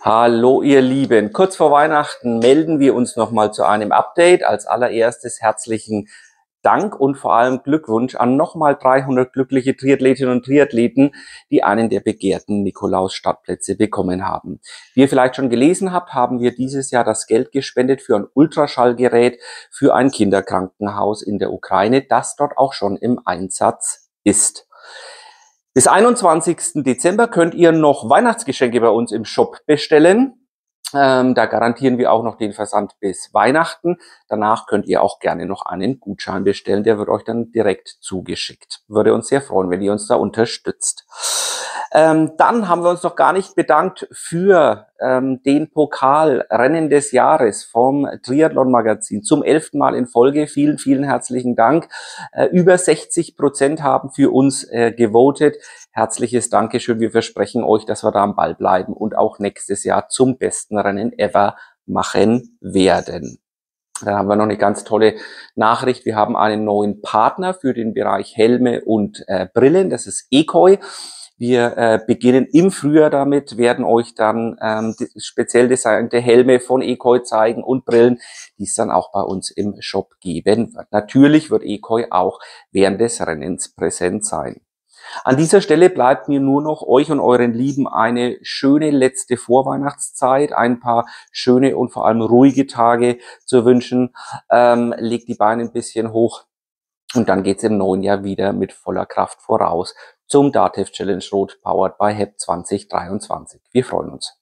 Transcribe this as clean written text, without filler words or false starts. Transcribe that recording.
Hallo ihr Lieben, kurz vor Weihnachten melden wir uns nochmal zu einem Update. Als allererstes herzlichen Dank und vor allem Glückwunsch an nochmal 300 glückliche Triathletinnen und Triathleten, die einen der begehrten Nikolaus-Startplätze bekommen haben. Wie ihr vielleicht schon gelesen habt, haben wir dieses Jahr das Geld gespendet für ein Ultraschallgerät für ein Kinderkrankenhaus in der Ukraine, das dort auch schon im Einsatz ist. Bis 21. Dezember könnt ihr noch Weihnachtsgeschenke bei uns im Shop bestellen. Da garantieren wir auch noch den Versand bis Weihnachten. Danach könnt ihr auch gerne noch einen Gutschein bestellen. Der wird euch dann direkt zugeschickt. Würde uns sehr freuen, wenn ihr uns da unterstützt. Dann haben wir uns noch gar nicht bedankt für den Pokal Rennen des Jahres vom Triathlon Magazin. Zum 11. Mal in Folge. Vielen, vielen herzlichen Dank. Über 60% haben für uns gewotet. Herzliches Dankeschön. Wir versprechen euch, dass wir da am Ball bleiben und auch nächstes Jahr zum besten Rennen ever machen werden. Dann haben wir noch eine ganz tolle Nachricht. Wir haben einen neuen Partner für den Bereich Helme und Brillen. Das ist Ekoi. Wir beginnen im Frühjahr damit, werden euch dann speziell designte Helme von Ekoi zeigen und Brillen, die es dann auch bei uns im Shop geben wird. Natürlich wird Ekoi auch während des Rennens präsent sein. An dieser Stelle bleibt mir nur noch euch und euren Lieben eine schöne letzte Vorweihnachtszeit, ein paar schöne und vor allem ruhige Tage zu wünschen. Legt die Beine ein bisschen hoch und dann geht's im neuen Jahr wieder mit voller Kraft voraus zum DATEV Challenge Road powered by HEP 2023. Wir freuen uns.